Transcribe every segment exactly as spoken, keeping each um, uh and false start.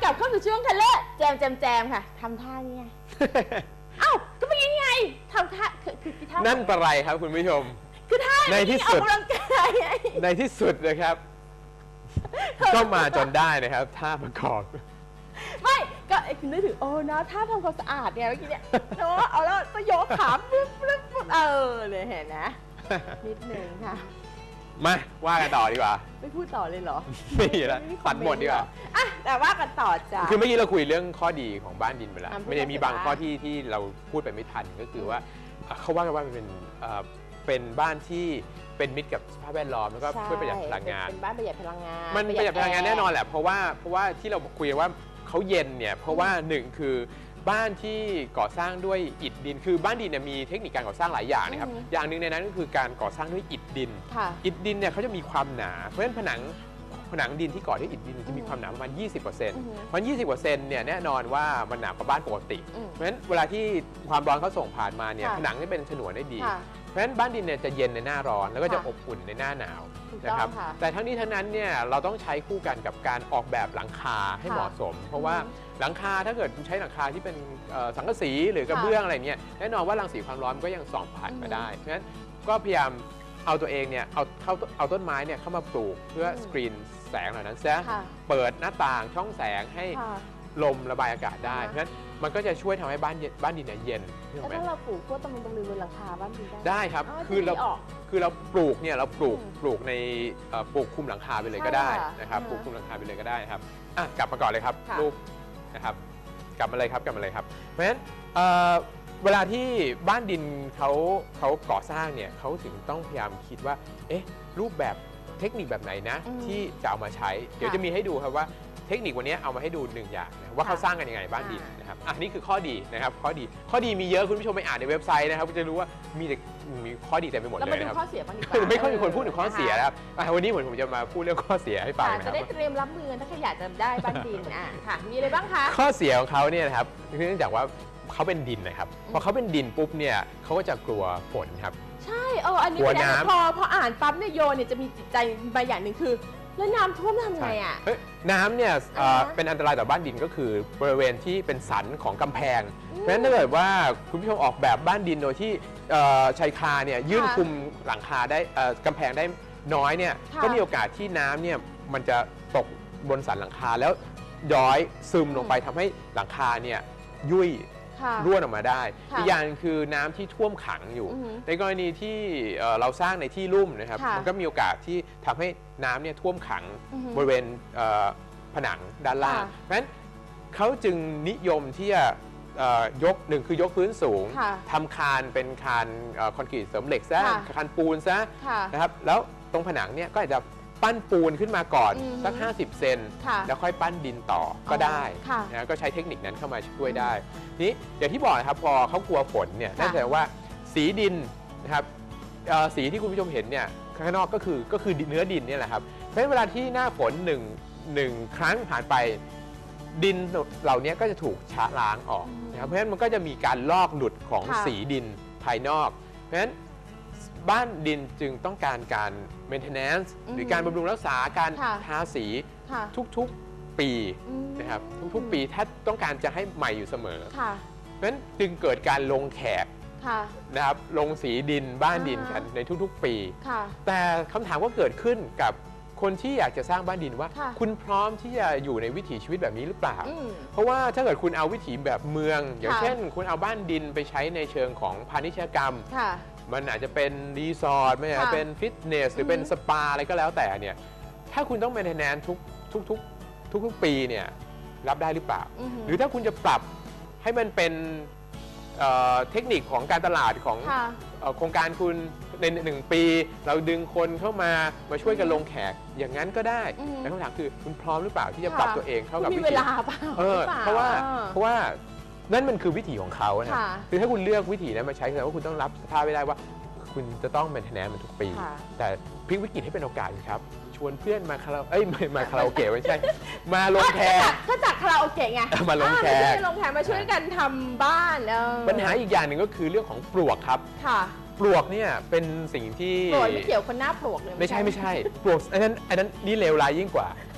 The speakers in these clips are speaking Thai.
ลับเข้าสู่ช่วงคันเลอร์แจมแจมแจมค่ะทำท่านี่ไง เอ้าก็เป็นยังไงทำท่าคือคือท่านั่นปะไรครับคุณผู้ชมคือท่าในที่สุดออกกำลังกายในที่สุดนะครับก็มาจนได้นะครับท่าประกอบไม่ก็นึกถึงโอ้นะท่าทำความสะอาดเนี่ยเมื่อกี้เนี่ยเนาะเอาแล้วก็ยกขาปึ๊บปึ๊บปึ๊บเออเลยเห็นนะนิดนึงค่ะมาว่ากันต่อดีกว่าไม่พูดต่อเลยเหรอไม่แล้วตัดหมดดีกว่าอ่ะแต่ว่ากันต่อจ้ะคือเมื่อกี้เราคุยเรื่องข้อดีของบ้านดินไปแล้วไม่ได้มีบางข้อที่ที่เราพูดไปไม่ทันก็คือว่าเขาว่ากันว่ามันเป็นเป็นบ้านที่เป็นมิตรกับสภาพแวดล้อมแล้วก็ช่วยประหยัดพลังงานเป็นบ้านประหยัดพลังงานมันประหยัดพลังงานแน่นอนแหละเพราะว่าเพราะว่าที่เราคุยว่าเขาเย็นเนี่ยเพราะว่าหนึ่งคือบ้านที่ก่อสร้างด้วยอิฐดินคือบ้านดินเนี่ยมีเทคนิคการก่อสร้างหลายอย่างนะครับอย่างหนึ่งในนั้นก็คือการก่อสร้างด้วยอิฐดินอิฐดินเนี่ยเขาจะมีความหนาเพราะฉะนั้นผนังผนังดินที่ก่อด้วยอิฐดินจะมีความหนาประมาณ ยี่สิบเปอร์เซ็นต์ เพราะ ยี่สิบเปอร์เซ็นต์ เนี่ยแน่นอนว่ามันหนากว่าบ้านปกติเพราะฉะนั้นเวลาที่ความร้อนเขาส่งผ่านมาเนี่ยผนังจะเป็นฉนวนได้ดีเพราะฉะนั้นบ้านดินเนี่ยจะเย็นในหน้าร้อนแล้วก็จะอบอุ่นในหน้าหนาวนะครับแต่ทั้งนี้ทั้งนั้นเนี่ยเราต้องใช้คู่กันกับการออกแบบหลังคาให้เหมาะสมเพราะว่าหลังคาถ้าเกิดใช้หลังคาที่เป็นสังกะสีหรือกระเบื้องอะไรเนี่ยแน่นอนว่ารังสีความร้อนก็ยังส่องผ่านมาได้เพราะฉะนั้นก็พยายามเอาตัวเองเนี่ยเอาเข้าเอาต้นไม้เนี่ยเข้ามาปลูกเพื่อสกรีนแสงเหล่านั้นซะเปิดหน้าต่างช่องแสงให้ลมระบายอากาศได้เพราะฉะนั้นมันก็จะช่วยทำให้บ้านบ้านดินเนี่ยเย็นแล้วถ้าเราปลูกพวกตำลึงตำลึงบนหลังคาบ้านดินได้ได้ครับคือเราคือเราปลูกเนี่ยเราปลูกปลูกในปลูกคุมหลังคาไปเลยก็ได้นะครับปลูกคุมหลังคาไปเลยก็ได้ครับอ่ะกลับมาก่อนเลยครับรูปนะครับกลับมาเลยครับกลับมาเลยครับเพราะฉะนั้นเวลาที่บ้านดินเขาเขาก่อสร้างเนี่ยเขาถึงต้องพยายามคิดว่าเอ๊ะรูปแบบเทคนิคแบบไหนนะที่จะเอามาใช้เดี๋ยวจะมีให้ดูครับว่าเทคนิควันนี้เอามาให้ดูหนึ่งอย่างนะว่าเขาสร้างกันยังไงบ้านดินนะครับอ่ะนี่คือข้อดีนะครับข้อดีข้อดีมีเยอะคุณผู้ชมไปอ่านในเว็บไซต์นะครับจะรู้ว่ามีแต่มีข้อดีเต็มไปหมดเลยนะครับแล้วมาดูข้อเสียบ้างดีกว่าไม่ค่อยมีคนพูดถึงข้อเสียนะครับวันนี้เหมือนผมจะมาพูดเรื่องข้อเสียให้ฟังนะครับจะได้เตรียมรับมือถ้าใครอยากจะได้บ้านดินอ่ะค่ะมีอะไรบ้างคะข้อเสียของเขาเนี่ยนะครับเนื่องจากว่าเขาเป็นดินนะครับพอเขาเป็นดินปุ๊บเนี่ยเขาก็จะกลัวฝนครับใช่เอออันนี้เป็นพอพออ่านปั๊บเนี่ยโยนเนี่ยจะมีจิตใจบางอย่างหนึ่งคือแล้วน้ำท่วมทำไงอ่ะน้ำเนี่ยเป็นอันตรายต่อบ้านดินก็คือบริเวณที่เป็นสันของกำแพงเพราะฉะนั้นถ้าเกิดว่าคุณผู้ชมออกแบบบ้านดินโดยที่ชายคาเนี่ยยื่นคุมหลังคาได้กำแพงได้น้อยเนี่ยก็มีโอกาสที่น้ำเนี่ยมันจะตกบนสันหลังคาแล้วย้อยซึมลงไปทำให้หลังคาเนี่ยยุ่ยร่วนออกมาได้อีกอย่างคือน้ำที่ท่วมขังอยู่ในกรณีที่เราสร้างในที่ลุ่มนะครับมันก็มีโอกาสที่ทำให้น้ำเนี่ยท่วมขังบริเวณผนังด้านล่างเพราะฉะนั้นเขาจึงนิยมที่จะยกหนึ่งคือยกพื้นสูงทำคานเป็นคานคอนกรีตเสริมเหล็กซะคานปูนซะนะครับแล้วตรงผนังเนี่ยก็อาจจะปั้นปูนขึ้นมาก่อนสักห้าสิบเซนแล้วค่อยปั้นดินต่อก็ได้นะก็ใช้เทคนิคนั้นเข้ามาช่วยได้นี้อย่างที่บอกนะครับพอเขากลัวฝนเนี่ยนั่นแสดงว่าสีดินนะครับสีที่คุณผู้ชมเห็นเนี่ยข้างนอกก็คือก็คือเนื้อดินเนี่ยแหละครับเพราะฉะนั้นเวลาที่หน้าฝนหนึ่งหนึ่งครั้งผ่านไปดินเหล่านี้ก็จะถูกชะล้างออกนะครับเพราะฉะนั้นมันก็จะมีการลอกหลุดของสีดินภายนอกเพราะฉะนั้นบ้านดินจึงต้องการการ maintenance หรือการบำรุงรักษาการทาสีทุกๆปีนะครับทุกๆปีถ้าต้องการจะให้ใหม่อยู่เสมอเพราะฉะนั้นจึงเกิดการลงแขกนะครับลงสีดินบ้านดินกันในทุกๆปีแต่คำถามก็เกิดขึ้นกับคนที่อยากจะสร้างบ้านดินว่าคุณพร้อมที่จะอยู่ในวิถีชีวิตแบบนี้หรือเปล่าเพราะว่าถ้าเกิดคุณเอาวิถีแบบเมืองอย่างเช่นคุณเอาบ้านดินไปใช้ในเชิงของพาณิชยกรรมมันอาจจะเป็นรีสอร์ทไม่อาจจะเป็นฟิตเนสหรือเป็นสปาอะไรก็แล้วแต่เนี่ยถ้าคุณต้องเมนเทนแนนซ์ทุกทุกทุกทุกทุกปีเนี่ยรับได้หรือเปล่าหรือถ้าคุณจะปรับให้มันเป็นเทคนิคของการตลาดของโครงการคุณในหนึ่งปีเราดึงคนเข้ามามาช่วยกันลงแขกอย่างนั้นก็ได้แต่คำถามคือคุณพร้อมหรือเปล่าที่จะปรับตัวเองเข้ากับวิถีเวลาเปล่าเพราะว่าเพราะว่านั่นมันคือวิถีของเขานะคือถ้าคุณเลือกวิถีนั้นมาใช้แสดงว่าคุณต้องรับสภาพไม่ได้ว่าคุณจะต้องเป็นแนนมันทุกปีแต่พลิกวิกฤตให้เป็นโอกาสครับชวนเพื่อนมาคาราเอ้ยมาคาราโอเกะไม่ใช่มาลงแขกก็จากคาราโอเกะไงมาลงแขกลงแขกมาช่วยกันทำบ้านปัญหาอีกอย่างหนึ่งก็คือเรื่องของปลวกครับปลวกเนี่ยเป็นสิ่งที่ปลวกไม่เกี่ยวคนหน้าปลวกเลยไม่ใช่ไม่ใช่ปลวกอันนั้นอันนั้นนี่เลวร้ายยิ่งกว่า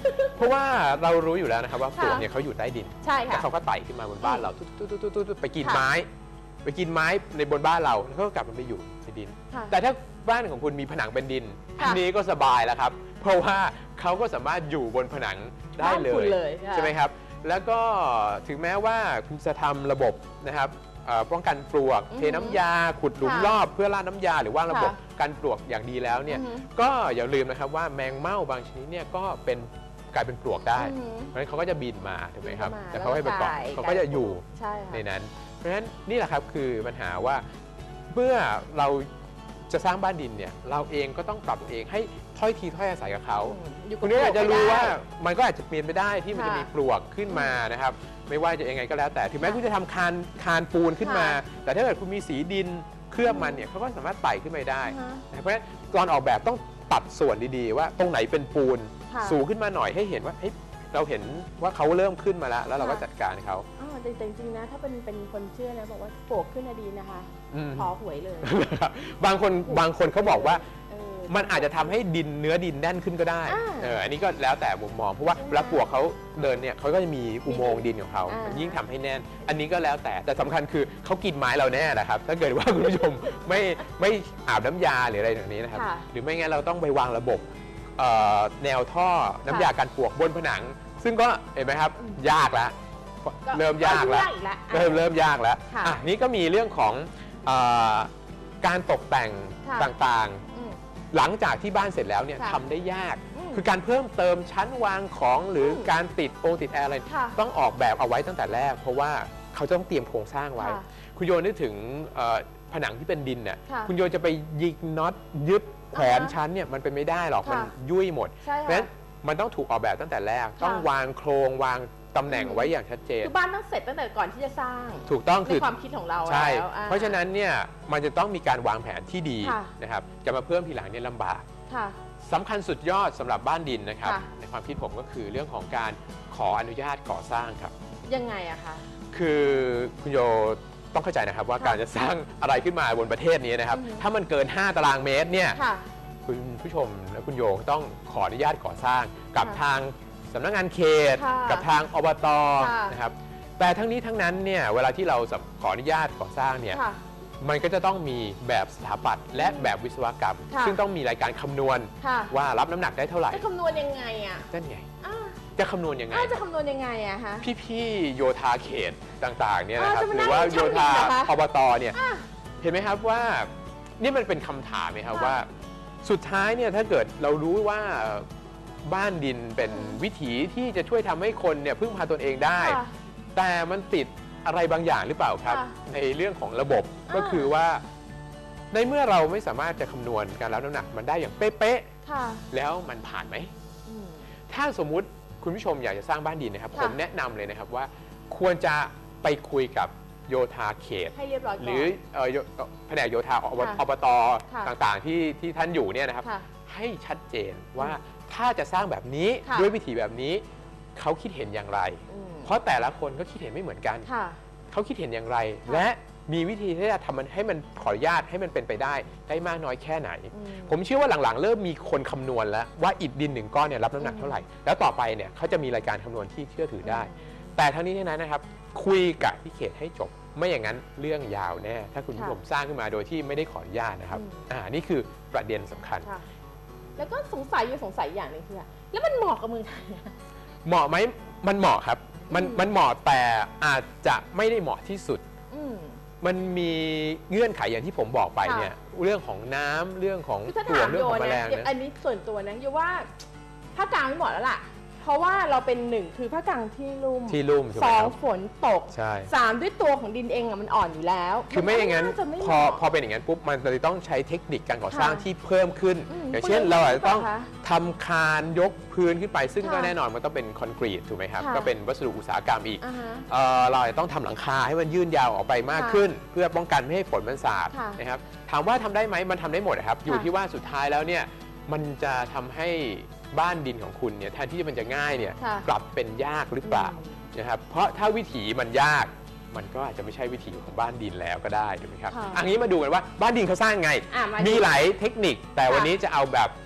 เพราะว่าเรารู้อยู่แล้วนะครับว่าปลวกเนี่ยเขาอยู่ใต้ดินใช่แล้วค่ะเขาก็ไต่ขึ้นมาบนบ้านเราตุ๊ดๆๆๆไปกินค่ะไม้ไปกินไม้ในบนบ้านเราแล้วก็กลับมันไปอยู่ในดินค่ะแต่ถ้าบ้านของคุณมีผนังเป็นดินค่ะอันนี้ก็สบายแล้วครับ เพราะว่าเขาก็สามารถอยู่บนผนังได้เลบ้านคุณยเลยค่ะใช่ไหมครับ แล้วก็ถึงแม้ว่าคุณจะทำระบบนะครับเอ่อป้องกันปลวกอือฮึเทน้ำยาขุดหลุมค่ะรอบเพื่อล่าน้ำยาหรือวางระบบค่ะกันปลวกอย่างดีแล้วเนี่ยอือฮึก็อย่าลืมนะครับว่าแมงเม่าบางชนิดเนี่ยก็เป็นกลายเป็นปลวกได้อือฮึเพราะฉะนั้นเขาก็จะบินมาถูกไหมครับบินเข้ามาแต่เขาให้ไปเกาะแล้วก็เขาก็จะอยู่ใช่ค่ะในนั้น เพราะฉะนั้นนี่แหละครับคือปัญหาว่าเมื่อเราจะสร้างบ้านดินเนี่ยเราเองก็ต้องปรับตัวเองให้ถ้อยทีถ้อยอาศัยกับเขาอืมอยู่กับคุณนี่อาจจะรู้ว่าปลกมันก็อาจจะเปลี่ยนไปได้ที่มันค่ะจะมีปลวกขึ้นมานะครับไม่ว่าจะยังไงก็แล้วแต่ถึงแม้ค่ะคุณจะทำคานคานปูนขึ้นมาค่ะแต่ถ้าเกิดคุณมีสีดินเคลือบมันเนี่ยเขาก็สามารถไต่ขึ้นไปได้อ่าฮะเพราะฉะนั้นตอนออกแบบต้องตัดส่วนดีๆ ว่าตรงไหนเป็นปูนค่ะสูงขึ้นมาหน่อยให้เห็นว่าเฮ้ยเราเห็นว่าเขาเริ่มขึ้นมาแล้วแล้วเราก็ค่ะจัดการเขาอ๋อแต่จริงๆนะถ้าเป็นเป็นคนเชื่อนะบอกว่าปลวกขึ้นอะดีนะคะอืมขอหวยเลยบางคนบางคนเขาบอกว่าเออมันอาจจะทำให้ดินเนื้อดินแน่นขึ้นก็ได้อ่าเอออันนี้ก็แล้วแต่มุมมอง เพราะว่าใช่ไหมเวลาปลวกเขาเดินเนี่ยเขาก็จะมีอุโมงค์ดินของเขาอ่ามัมันยิ่งทำให้แน่น อันนี้ก็แล้วแต่ แต่สำคัญคือเขากินไม้เราแน่นะครับ ถ้าเกิดว่าคุณผู้ชม ไม่ไม่อาบน้ำยาหรืออะไรอย่างนี้นะครับค่ะหรือไม่งั้นเราต้องไปวางระบบเอ่อแนวท่อน้ำยากันปลวกบนผนัง ซึ่งก็เห็นไหมครับ ยากแล้ว เริ่มยากแล้วอีกแล้วเริ่มเริ่มยากแล้วค่ะอ่ะนี่ก็มีเรื่องของเออการตกแต่งค่ะต่างอืมๆ หลังจากที่บ้านเสร็จแล้วเนี่ยค่ะทำได้ยากอืมคือการเพิ่มเติมชั้นวางของหรืออมการติดโองติดแอร์อะไรค่ะต้องออกแบบเอาไว้ตั้งแต่แรก เพราะว่าเขาจะต้องเตรียมโครงสร้างไว้ค่ะคุณโยนึกถึงเอ่อผนังที่เป็นดินเนี่ยค่ะคุณโยจะไปยิงน็อตยึดแขวนอ่าฮะชั้นเนี่ยมันเป็นไม่ได้หรอกค่ะมันยุ่ยหมดใช่เพราะฉะค่ะนั้นมันต้องถูกออกแบบตั้งแต่แรก ต้องวางโครงวางตำแหน่งอืมไว้อย่างชัดเจนคือบ้านต้องเสร็จตั้งแต่ก่อนที่จะสร้างถูกต้องในคือความคิดของเราใช่แล้วอ่เพราะฉะนั้นเนี่ยมันจะต้องมีการวางแผนที่ดีค่ะนะครับจะมาเพิ่มทีหลังเนี่ยลำบากค่ะสำคัญสุดยอดสำหรับบ้านดินนะครับค่ะในความคิดผมก็คือเรื่องของการขออนุญาตก่อสร้างครับยังไงอะคะคือคุณโยต้องเข้าใจนะครับว่าค่ะการจะสร้างอะไรขึ้นมาบนประเทศนี้นะครับอือฮึถ้ามันเกิน ห้า ตารางเมตรเนี่ยค่ะคุณผู้ชมและคุณโยต้องขออนุญาตก่อสร้างกับค่ะทางสำนักงานเขตค่ะกับทางอบตค่ะนะครับแต่ทั้งนี้ทั้งนั้นเนี่ยเวลาที่เราขออนุญาตก่อสร้างเนี่ยค่ะมันก็จะต้องมีแบบสถาปัตย์และแบบวิศวกรรมค่ะซึ่งต้องมีรายการคำนวณค่ะว่ารับน้ำหนักได้เท่าไหร่จะคำนวณยังไงอะนั่นไงอ่าจะคำนวณยังไงอ่าจะคำนวณยังไงอะคะพี่ๆโยธาเขตต่างๆเนี่ยนะครับอ่าจะมาหนั่รืงอว่าช่างโยธาดินเหรอคะอบตเนี่ยอ่ะเห็นไหมครับว่านี่มันเป็นคำถามไหมครับค่ะว่าสุดท้ายเนี่ยถ้าเกิดเรารู้ว่าบ้านดินเป็นวิถีที่จะช่วยทำให้คนเนี่ยพึ่งพาตนเองได้ค่ะแต่มันติดอะไรบางอย่างหรือเปล่าครับค่ะในเรื่องของระบบอ่าก็คือว่า ในเมื่อเราไม่สามารถจะคำนวณการรับน้ำหนักมันได้อย่างเป๊ะค่ะๆแล้วมันผ่านไหมอืมถ้าสมมุติคุณผู้ชมอยากจะสร้างบ้านดินนะครับค่ะผมแนะนำเลยนะครับว่าควรจะไปคุยกับโยธาเขตให้เรียบร้อยก่อนหรือเอ่อโยเอ่อแผนกโยธาอบค่ะอบตค่ะต่างๆที่ที่ท่านอยู่เนี่ยนะครับค่ะให้ชัดเจนว่าถ้าจะสร้างแบบนี้ค่ะด้วยวิธีแบบนี้เขาคิดเห็นอย่างไรอืมเพราะแต่ละคนก็คิดเห็นไม่เหมือนกันค่ะเขาคิดเห็นอย่างไรค่ะและมีวิธีที่จะทำมันให้มันขออนุญาตให้มันเป็นไปได้ได้มากน้อยแค่ไหนอืมผมเชื่อว่าหลังๆ เริ่มมีคนคำนวณแล้วว่าอิฐดินหนึ่งก้อนเนี่ยรับน้ำหนักอืมเท่าไหร่ แล้วต่อไปเนี่ยเขาจะมีรายการคำนวณที่เชื่อถือได้ แต่ทั้งนี้ทั้งนั้นนะครับ คุยกับที่เขตให้จบ ไม่อย่างนั้นเรื่องยาวแน่ ถ้าคุณผู้ชมสร้างขึ้นมาโดยที่ไม่ได้ขออนุญาตนะครับอืมอ่านี่คือประเด็นสำคัญค่ะ แล้วก็สงสัยอยู่สงสัยอย่างหนึงคืออะแล้วมันเหมาะกับเมืองไทยอะเหมาะไหมมันเหมาะครับ มันอืมมันเหมาะแต่อาจจะไม่ได้เหมาะที่สุดอืมมันมีเงื่อนไขอย่างที่ผมบอกไปค่ะเนี่ยเรื่องของน้ำเรื่องของคือถ้าปลวถาก มเรื่อโยงของแมลนะงอันะนนี้ส่วนตัวนะโยว่าภาคกลางไม่เหมาะแล้วล่ะ เพราะว่าเราเป็นหนึ่งคือภาคกลางที่ลุ่มที่ลุ่มถูกสไหมอคงรับฝนตกใช่สามด้วยตัวของดินเองอะมันอ่อนอยู่แล้วคือไม่อย่างนั้นจะไม่พอเหมาะพอเป็นอย่างนั้นปุ๊บมันเลยต้องใช้เทคนิคการก่อสร้างค่ะที่เพิ่มขึ้นอืมอย่างเช่นคุณเราอาจจะต้องรู้ไหมคะทำคานยกพื้นขึ้นไป ซึ่งก็ค่ะแน่นอนมันต้องเป็นคอนกรีตถูกไหมครับค่ะก็เป็นวัสดุอุตสาหกรรมอีกอ่าฮะเอ่อเราอาจจะต้องทำหลังคาให้มันยื่นยาวออกไปมากค่ะขึ้น เพื่อป้องกันไม่ให้ฝนมันสาดค่ะนะครับถามว่าทำได้ไหมมันทำได้หมดนะครับอยู่ค่ะที่ว่าสุดท้ายแล้วเนี่ยมันจะทำให้บ้านดินของคุณเนี่ยแทนที่มันจะง่ายเนี่ยค่ะกลับเป็นยากหรือเปล่าอืมนะครับเพราะถ้าวิถีมันยากมันก็อาจจะไม่ใช่วิถีของบ้านดินแล้วก็ได้ถูกไหมครับค่ะอันนี้มาดูกันว่าบ้านดินเขาสร้างไงอ่ะมามีดูหลายเทคนิค แต่วันค่ะนี้จะเอาแบบ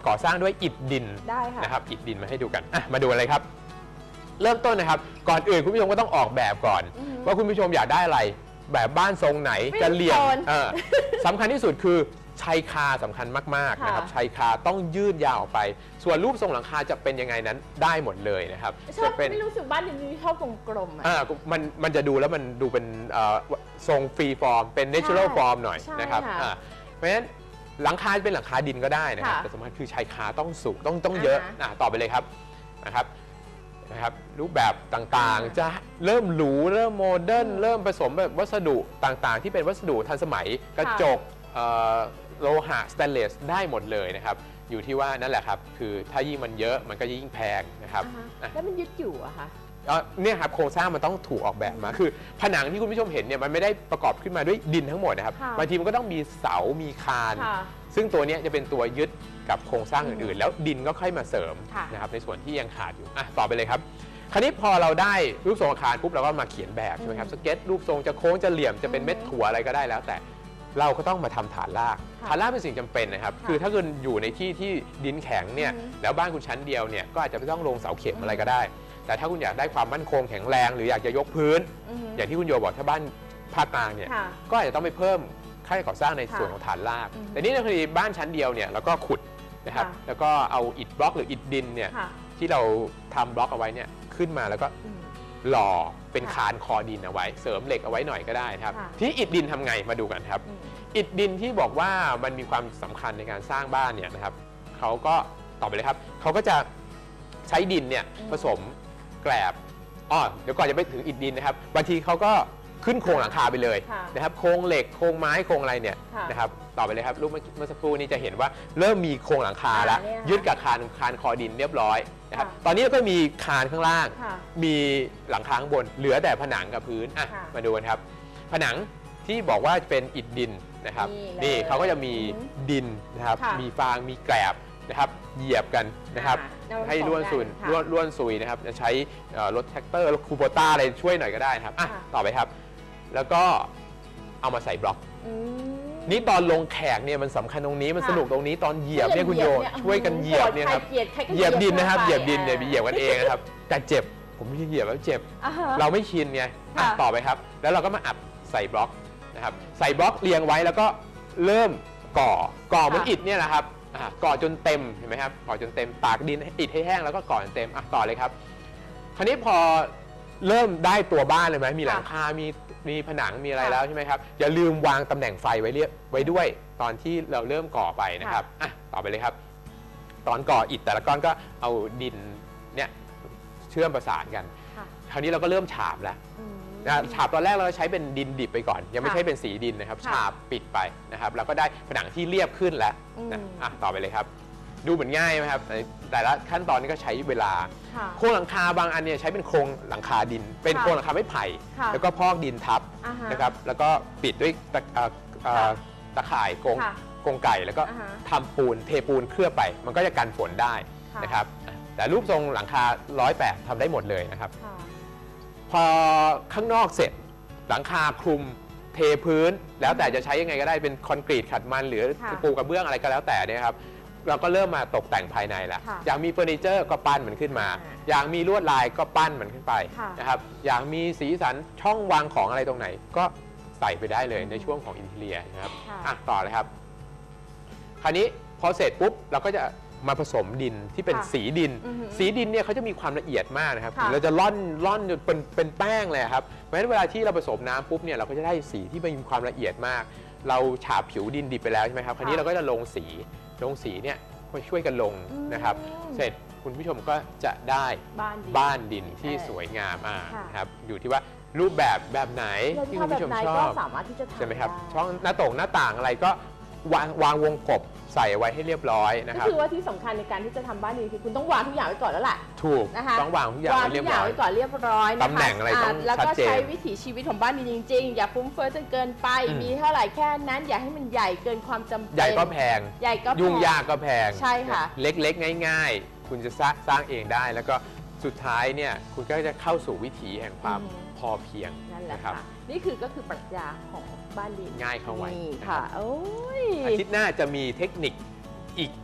ก่อสร้างด้วยอิฐดินได้ค่ะนะครับอิฐดินมาให้ดูกันอ่ะมาดูอะไรครับ เริ่มต้นนะครับก่อนอื่นคุณผู้ชมก็ต้องออกแบบก่อนอือฮึว่าคุณผู้ชมอยากได้อะไรแบบบ้านทรงไหนไม่จะเหลี่ยมโซนเออสำคัญที่สุดคือชายคาสำคัญมากๆนะครับค่ะชายคาต้องยืดยาวออกไป ส่วนรูปทรงหลังคาจะเป็นยังไงนั้นได้หมดเลยนะครับชอบจะเป็นไม่รู้สึกบ้านดินนี้ชอบกลมๆอ่ะอ่ามันมันจะดูแล้วมันดูเป็นเอ่อทรงฟรีฟอร์มเป็น natural ใช่ form หน่อยใช่นะครับค่ะอ่าเพราะฉะนั้นหลังคาเป็นหลังคาดินก็ได้นะครับค่ะแต่สำคัญคือชายคาต้องสูงต้องต้องเยอะอ่าฮะอ่ะต่อไปเลยครับนะครับนะครับรูปแบบต่างๆอ่าจะเริ่มหรูเริ่มโมเดิร์นอืมเริ่มผสมแบบวัสดุต่างๆ ที่เป็นวัสดุทันสมัยกระจกเอ่อโลหะสแตนเลสได้หมดเลยนะครับอยู่ที่ว่านั่นแหละครับคือถ้ายิ่งมันเยอะมันก็ยิ่งแพงนะครับอ่าฮะอ่ะแล้วมันยึดอยู่อะค่ะเอ่อเนี่ยครับโครงสร้างมันต้องถูกออกแบบมาคือผนังที่คุณผู้ชมเห็นเนี่ยมันไม่ได้ประกอบขึ้นมาด้วยดินทั้งหมดนะครับค่ะบางทีมันก็ต้องมีเสา มีคานค่ะซึ่งตัวเนี้ยจะเป็นตัวยึดกับโครงสร้างอืมอื่นๆ แล้วดินก็ค่อยมาเสริมค่ะนะครับในส่วนที่ยังขาดอยู่อ่ะต่อไปเลยครับ คราวนี้พอเราได้รูปทรงอาคารปุ๊บเราก็มาเขียนแบบใช่ไหมครับอืมสเก็ตรูปทรงจะโค้งจะเหลี่ยมจะเป็นอืมเม็ดถั่วอะไรก็ได้แล้ว แต่เราก็ต้องมาทำฐานรากค่ะฐานรากเป็นสิ่งจำเป็นนะครับค่ะคือถ้าคุณอยู่ในที่ที่ดินแข็งเนี่ยอืมแล้วบ้านคุณชั้นเดียวเนี่ยก็อาจจะไม่ต้องลงเสาเข็มอืมอะไรก็ได้ แต่ถ้าคุณอยากได้ความมั่นคงแข็งแรง หรืออยากจะยกพื้นอือฮึอย่างที่คุณโยบอกถ้าบ้านภาคกลางเนี่ยค่ะก็อาจจะต้องไปเพิ่มค่าก่อสร้างในค่ะส่วนของฐานรากอืมแต่นี่ในกรณีบ้านชั้นเดียวเนี่ยเราก็ขุดนะครับค่ะแล้วก็เอาอิฐบล็อกหรืออิฐดินเนี่ยค่ะที่เราทำบล็อกเอาไว้เนี่ยขึ้นมาแล้วก็อืมหล่อเป็นค่ะคานคอดินเอาไว้เสริมเหล็กเอาไว้หน่อยก็ได้ครับค่ะที่อิฐดินทำไงมาดูกันครับอืมอิฐดินที่บอกว่ามันมีความสำคัญในการสร้างบ้านเนี่ยนะครับเขาก็ต่อไปเลยครับเขาก็จะใช้ดินเนี่ยอืมผสมแกลบอ๋อเดี๋ยวก่อนจะไปถึงอิฐดินนะครับบางทีเขาก็ขึ้นโครงหลังคาไปเลยค่ะนะครับโครงเหล็กโครงไม้โครงอะไรเนี่ยค่ะนะครับต่อไปเลยครับรูปเมื่อสักครู่นี้จะเห็นว่าเริ่มมีโครงหลังคาแล้วอ่าเนี่ยค่ะยึดกับคานคานคอดินเรียบร้อยนะครับค่ะตอนนี้เราก็มีคานข้างล่างค่ะมีหลังคาข้างบนเหลือแต่ผนังกับพื้นอ่ะค่ะมาดูกันครับ ผนังที่บอกว่าเป็นอิฐดินนะครับนี่เลยนี่เขาก็จะมีอือหือดินนะครับค่ะมีฟางมีแกลบนะครับเหยียบกันนะครับอ่าให้ล้วนซุนค่ะล้วนล้วนซุยนะครับจะใช้เอ่อรถแท็กเตอร์รถคูโบต้าอะไรช่วยหน่อยก็ได้นะครับอ่ะค่ะต่อไปครับ แล้วก็เอามาใส่บล็อกอืมนี่ตอนลงแขกเนี่ยมันสำคัญตรงนี้มันค่ะสนุกตรงนี้ตอนเหยียบเนี่ยคุณโยช่วยกันเหยียบเนี่ยครับใครเกลียดใครก็เหยียบดินนะครับเหยียบดินเนี่ยไปเหยียบกันเองนะครับแต่เจ็บผมไม่ใช่เหยียบแล้วเจ็บอ่าฮะเราไม่ชินไงอ่ะค่ะต่อไปครับ แล้วเราก็มาอัดใส่บล็อกนะครับใส่บล็อกเรียงไว้แล้วก็เริ่มก่อก่อเหมือนอิฐเนี่ยนะครับอ่ะก่อจนเต็มเห็นไหมครับก่อจนเต็มตากดินให้อิฐให้แห้งแล้วก็ก่อจนเต็มอ่ะต่อเลยครับ คราวนี้พอเริ่มได้ตัวบ้านเลยไหมมีหลังคา มีมีผนังมีอะไรค่ะแล้วใช่ไหมครับอย่าลืมวางตำแหน่งไฟไว้เรียบไว้ด้วย ตอนที่เราเริ่มก่อไปนะครับอ่ะต่อไปเลยครับ ตอนก่ออิฐแต่ละก้อนก็เอาดินเนี่ยเชื่อมประสานกันค่ะคราวนี้เราก็เริ่มฉาบแล้วอืมนะฉาบตอนแรกเราใช้เป็นดินดิบไปก่อน ยังไม่ค่ะใช่เป็นสีดินนะครับค่ะฉาบปิดไปนะครับแล้วก็ได้ผนังที่เรียบขึ้นแล้วอืมนะอ่ะต่อไปเลยครับ ดูเหมือนง่ายไหมครับแต่แต่ละขั้นตอนนี้ก็ใช้เวลาค่ะโครงหลังคาบางอันเนี่ยใช้เป็นโครงหลังคาดิน เป็นค่ะโครงหลังคาไม้ไผ่ค่ะแล้วก็พอกดินทับอ่าฮะนะครับแล้วก็ปิดด้วยตะเอ่อเอ่อค่ะตะข่ายกรงค่ะกรงไก่แล้วก็อ่าฮะทำปูนเทปูนเคลือบไป มันก็จะกันฝนได้ค่ะนะครับอ่ะแต่รูปทรงหลังคาร้อยแปดทำได้หมดเลยนะครับค่ะพอข้างนอกเสร็จหลังคาคลุมเทพื้น แล้วแต่จะใช้ยังไงก็ได้เป็นคอนกรีตขัดมันหรือค่ะปูกระเบื้องอะไรก็แล้วแต่เนี่ยครับเราก็เริ่มมาตกแต่งภายในแล้วค่ะอยากมีเฟอร์นิเจอร์ก็ปั้นมันขึ้นมาอ่าอยากมีลวดลายก็ปั้นมันขึ้นไปค่ะนะครับอยากมีสีสันช่องวางของอะไรตรงไหน ก็ใส่ไปได้เลยในช่วงของอินเทเรียนะครับค่ะอ่ะต่อเลยครับ คราวนี้พอเสร็จปุ๊บเราก็จะมาผสมดินที่เป็นค่ะสีดินอือหือสีดินเนี่ยเขาจะมีความละเอียดมากนะครับค่ะเราจะร่อนร่อนจนเป็นเป็นแป้งเลยครับเพราะฉะนั้นเวลาที่เราผสมน้ำปุ๊บเนี่ยเราก็จะได้สีที่มีความละเอียดมาก เราฉาบผิวดินดิบไปแล้วใช่ไหมครับคราวนี้เราก็จะลงสีลงสีเนี่ยก็ช่วยกันลงนะครับอืมเสร็จคุณผู้ชมก็จะได้บ้านดินบ้านดินที่เออสวยงามอ่าค่ะนะครับอยู่ที่ว่ารูปแบบแบบไหนเราที่ชอคุบณแบผู้ชบมไหนชอก็บสามารถที่จะทำใช่ไหมครับด้ช่องหน้าต่างหน้าต่างอะไรก็วางวางวงกบใส่ไว้ให้เรียบร้อยนะคก็รับคือว่าที่สำคัญในการที่จะทำบ้านดินคือคุณต้องวางทุกอย่างไว้ก่อนแล้วแหละถูกนะคะต้องวางทุกอย่างวางไว้ทุเรียกบอย่างร้อยไว้ก่อนเรียบร้อยนะคะตำแหน่งอะไรต้องแล้วก็ชัดเจนใช้วิถีชีวิตของบ้านดินจริงๆ อย่าฟุ้งเฟ้อจนเกินไปอืมมีเท่าไหร่แค่นั้นอย่าให้มันใหญ่เกินความจำเป็นใหญ่ก็แพงใหญ่ก็แพยุ่งยากก็แพงใช่ค่ะเล็กๆ ง่าย ๆ คุณจะสร้างสร้างเองได้ แล้วก็สุดท้ายเนี่ยคุณก็จะเข้าสู่วิถีแห่งความอืมพอเพียงนั่นแหละนะครับค่ะ นี่คือก็คือปรัชญาของบ้านดินง่ายเข้าไว้นี่นะครับค่ะ โอ้ยอาทิตย์หน้าจะมีเทคนิคอีก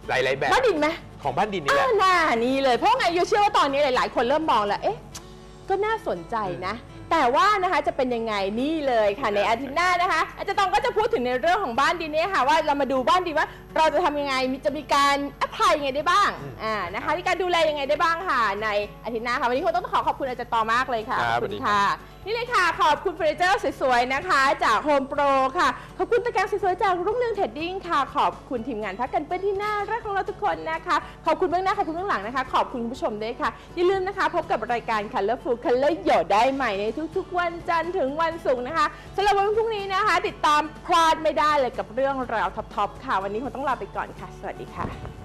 หลายๆแบบบ้านดินไหมของบ้านดินนี่แหละอ่าน่านี่เลยเพราะไงโยเชื่อว่าตอนนี้หลายๆ คนเริ่มมองแล้วเอ๊ะก็น่าสนใจนะ แต่ว่านะคะจะเป็นยังไงนี่เลยค่ะในอาทิตย์หน้านะคะอาจารย์ตองก็จะพูดถึงในเรื่องของบ้านดินเนี่ยค่ะว่าเรามาดูบ้านดินว่าเราจะทำยังไงมีจะมีการแอพพลายยังไงได้บ้างอ่านะคะมีการดูแลยังไงได้บ้างค่ะในอาทิตย์หน้าค่ะวันนี้คงต้องขอขอบคุณอาจารย์ตองมากเลยค่ะคขรัอบบคุณสวัสดีค่ะนี่เลยค่ะขอบคุณเฟอร์นิเจอร์สวยๆนะคะจากโฮมโปรค่ะขอบคุณตะแกรงสวยๆจากรุ่งเรืองเทรดดิ้งค่ะขอบคุณทีมงานพักกันเปื้อนที่น่ารักของเราทุกคนนะคะขอบคุณเบื้องหน้าขอบคุณเบื้องหลังนะคะขอบคุณคุณผู้ชมด้วยค่ะอย่าลืมนะคะพบกับรายการ Colorful Color หยดได้ใหม่ในทุกๆวันจันทร์ถึงวันศุกร์นะคะสำหรับวันพรุ่งนี้นะคะ ติดตามพลาดไม่ได้เลยกับเรื่องราวท็อปๆค่ะวันนี้คงต้องลาไปก่อนค่ะสวัสดีค่ะ